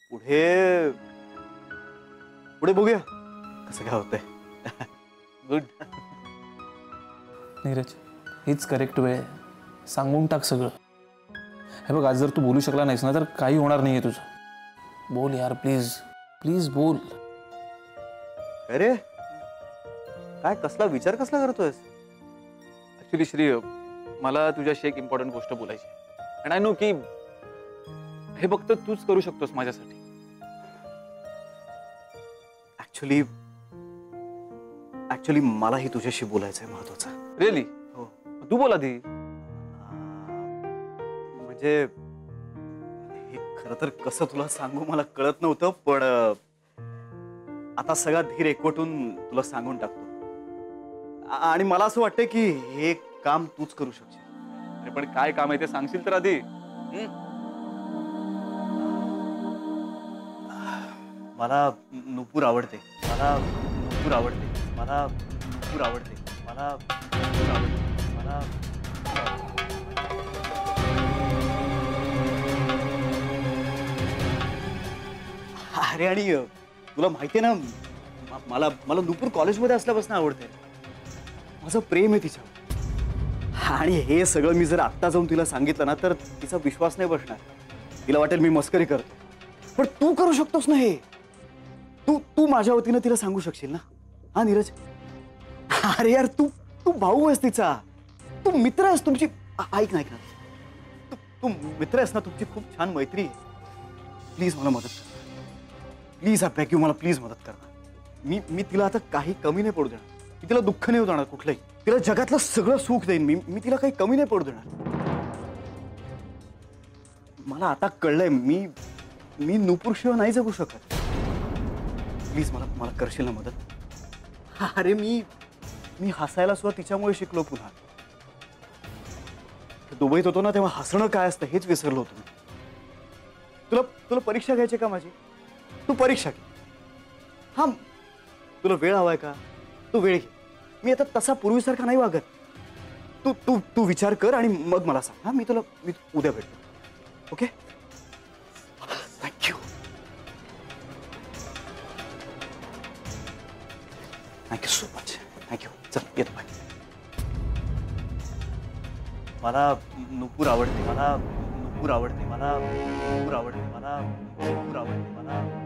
पुढे पुढे बघूया कसं काय होतंय. गुड. नीरज, हीच करेक्ट वेळ आहे. सांगून टाक सगळं. हे बघ, आज जर तू बोलू शकला नाहीस ना तर काही होणार नाहीये तुझं. बोल यार, प्लीज प्लीज बोल. अरे काय कसला विचार कसला करतोयस? ऍक्च्युली श्री, मला तुझ्याशी एक इम्पॉर्टंट गोष्ट बोलायची आहे. अँड आय नो की हे फक्त तूच करू शकतोस माझ्यासाठी. ऍक्च्युली मलाही तुझ्याशी बोलायचं आहे महत्वाचं. रिअली? हो. तू बोल आधी. म्हणजे हे खरं तर कसं तुला सांगू मला कळत नव्हतं, पण आता सगळा धीर एकवटून तुला सांगून टाकतो. आणि मला असं वाटतं की हे काम तूच करू शकशील. अरे पण काय काम आहे ते सांगशील तर आधी. मला नुपूर आवडते. मला नुपूर आवडते. मला नुपूर आवडते. मला नुपूर आवडते. मला अरे आणि तुला माहितीये ना, मला मला नुपूर कॉलेजमध्ये असल्यापासून आवडते. माझं प्रेम आहे तिच्यावर. आणि हे सगळं मी जर आत्ता जाऊन तिला सांगितलं ना तर तिचा विश्वास नाही बसणार. तिला वाटेल मी मस्करी करतो. पण तू करू शकतोस ना हे. तू माझ्या वतीनं तिला सांगू शकशील ना? हा नीरज? अरे यार, तू भाऊ आहेस तिचा. तू मित्र आहेस तुमची. ऐक ना तू मित्र आहेस ना, तुमची खूप छान मैत्री आहे. प्लीज मला मदत कर. प्लीज आय बेग यू, मला प्लीज मदत कर. मी तिला आता काही कमी नाही पडू देणार. मी तिला दुःख नाही देणार कुठलंही. तिला जगातलं सगळं सुख देईन मी तिला काही कमी नाही पडू देणार. मला आता कळलंय मी नुपूरशिवाय नाही जगू शकत. प्लीज मला करशील ना मदत? अरे मी हसायला सुद्धा तिच्यामुळे शिकलो. पुन्हा दुबईत होतो ना तेव्हा हसणं काय असतं हेच विसरलो होतो मी. तुला परीक्षा घ्यायची का माझी? तू परीक्षा घे. हा, तुला वेळ हवाय का? तू वेळ घे. मी आता तसा पूर्वीसारखा नाही वागत. तू विचार कर आणि मग मला सांग. हा, मी उद्या भेटतो. Okay? Thank you. Thank you so much. Thank you. चल येतो. बाय. मला नुपूर आवडते. मला नुपूर आवडते. मला नुपूर आवडते. मला नुपूर आवडते. मला